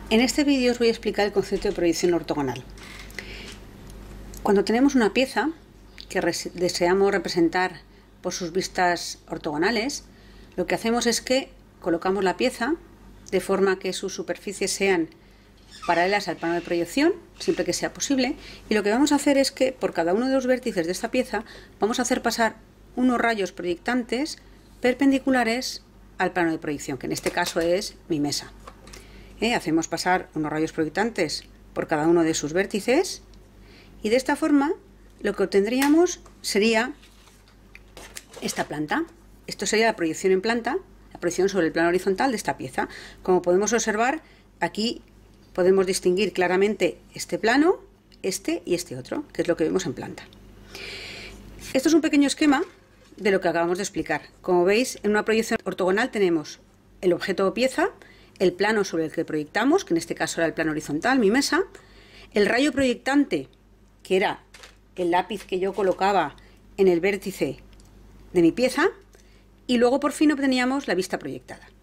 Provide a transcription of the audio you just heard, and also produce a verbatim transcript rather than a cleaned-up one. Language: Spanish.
En este vídeo os voy a explicar el concepto de proyección ortogonal. Cuando tenemos una pieza que deseamos representar por sus vistas ortogonales, lo que hacemos es que colocamos la pieza de forma que sus superficies sean paralelas al plano de proyección, siempre que sea posible, y lo que vamos a hacer es que por cada uno de los vértices de esta pieza vamos a hacer pasar unos rayos proyectantes perpendiculares al plano de proyección, que en este caso es mi mesa. ¿Eh? Hacemos pasar unos rayos proyectantes por cada uno de sus vértices y de esta forma lo que obtendríamos sería esta planta. Esto sería la proyección en planta, la proyección sobre el plano horizontal de esta pieza. Como podemos observar, aquí podemos distinguir claramente este plano, este y este otro, que es lo que vemos en planta. Esto es un pequeño esquema de lo que acabamos de explicar. Como veis, en una proyección ortogonal tenemos el objeto o pieza, el plano sobre el que proyectamos, que en este caso era el plano horizontal, mi mesa, el rayo proyectante, que era el lápiz que yo colocaba en el vértice de mi pieza, y luego por fin obteníamos la vista proyectada.